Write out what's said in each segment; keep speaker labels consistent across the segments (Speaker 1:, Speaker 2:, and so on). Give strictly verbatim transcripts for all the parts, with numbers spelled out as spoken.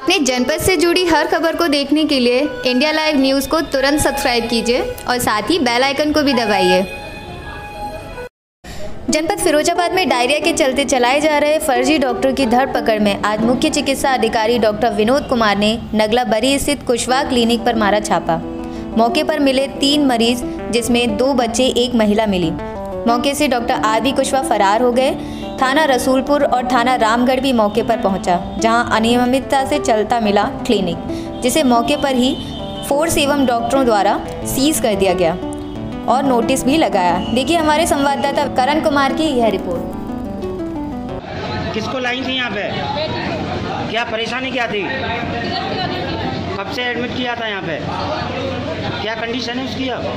Speaker 1: अपने जनपद से जुड़ी हर खबर को देखने के लिए इंडिया लाइव न्यूज़ को तुरंत सब्सक्राइब कीजिए और साथ ही बेल आइकन को भी दबाइए। जनपद फिरोजाबाद में डायरिया के चलते चलाए जा रहे फर्जी डॉक्टर की धरपकड़ में आज मुख्य चिकित्सा अधिकारी डॉक्टर विनोद कुमार ने नगला बरी स्थित कुशवाहा क्लिनिक पर मारा छापा। मौके पर मिले तीन मरीज, जिसमें दो बच्चे एक महिला मिली। मौके से डॉक्टर आर बी कुशवाहा फरार हो गए। थाना रसूलपुर और थाना रामगढ़ भी मौके पर पहुंचा, जहां अनियमितता से चलता मिला क्लिनिक, जिसे मौके पर ही फोर्स एवं डॉक्टरों द्वारा सीज कर दिया गया और नोटिस भी लगाया। देखिए हमारे संवाददाता करण कुमार की यह रिपोर्ट।
Speaker 2: किसको लाई थी यहाँ पे? क्या परेशानी क्या थी? कब से एडमिट किया था यहाँ पे? क्या कंडीशन है उसकी? अब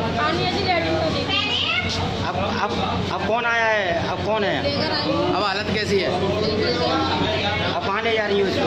Speaker 2: अब अब अब कौन आया है? अब कौन है?
Speaker 3: अब हालत कैसी है?
Speaker 2: अब कहाँ ले जा रही है उसको?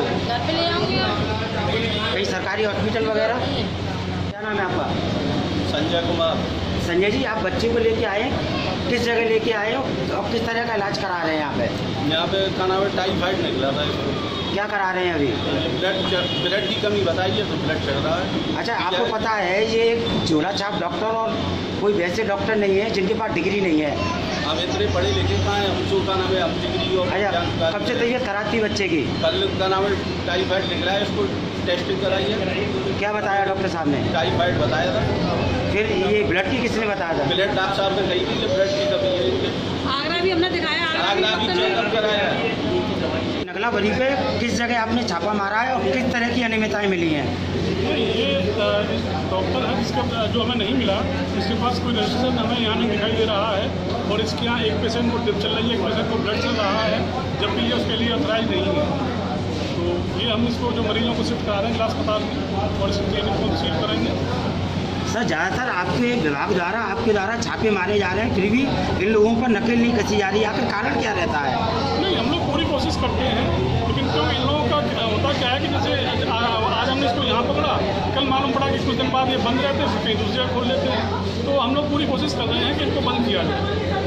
Speaker 2: कहीं सरकारी हॉस्पिटल वगैरह? क्या नाम है आपका?
Speaker 4: संजय कुमार।
Speaker 2: संजय जी, आप बच्चे को लेके आए, किस जगह लेके आए हो और किस तरह का इलाज करा रहे हैं यहाँ पे?
Speaker 4: यहाँ पे क्या नाम है, टाइफाइड निकला था इसको।
Speaker 2: क्या करा रहे हैं अभी?
Speaker 4: ब्लड ब्लड की कमी बताई है तो ब्लड चढ़ रहा है।
Speaker 2: अच्छा, आपको पता है ये एक झोला छाप डॉक्टर और कोई वैसे डॉक्टर नहीं है जिनके पास डिग्री नहीं है।
Speaker 4: हम इतने पढ़े लिखे कहाँ हैं? हमको का नाम है, हम डिग्री और
Speaker 2: अच्छा, कब से तबीयत खराब थी बच्चे की?
Speaker 4: कल का नाम है टाइफाइड निकला है, इसको टेस्टिंग कराई है।
Speaker 2: क्या बताया डॉक्टर साहब ने?
Speaker 4: टाइफाइड बताया था।
Speaker 2: फिर ये ब्लड की किसने बताया था?
Speaker 4: ब्लड डॉक्टर साहब ने कही थी ब्लड की कमी है।
Speaker 5: आगरा भी हमने दिखाया,
Speaker 4: आगरा भी चेकअप कराया।
Speaker 2: नगला बरी पे किस जगह आपने छापा मारा है और किस तरह की अनियमितताएं मिली हैं?
Speaker 6: ये डॉक्टर है जिसका जो हमें नहीं मिला, इसके पास कोई रजिस्ट्रेशन हमें यहाँ नहीं दिखाई दे रहा है और इसके यहाँ एक पेशेंट को ड्रिप चल रही है, एक पेशेंट को ब्लड चल रहा है, जबकि ये उसके लिए ऑथराइज नहीं है। तो ये हम इसको जो मरीजों को शिफ्ट करा रहे हैं जिला अस्पताल में और इस क्लिनिक को सील करेंगे।
Speaker 2: सर, ज़्यादातर आपके विभाग द्वारा आपके द्वारा छापे मारे जा रहे हैं, फिर भी इन लोगों पर नकेल नहीं कसी जा रही है। आखिर कारण क्या रहता है?
Speaker 6: नहीं, हम लोग पूरी कोशिश करते हैं, लेकिन क्यों इन लोगों का होता क्या है कि जैसे आज हमने इसको यहाँ पकड़ा, कल मालूम पड़ा कि कुछ दिन बाद ये बंद रहते हैं, फिर कहीं दूसरी जगह खोल लेते हैं। तो हम लोग पूरी कोशिश कर रहे हैं कि इनको बंद किया जाए।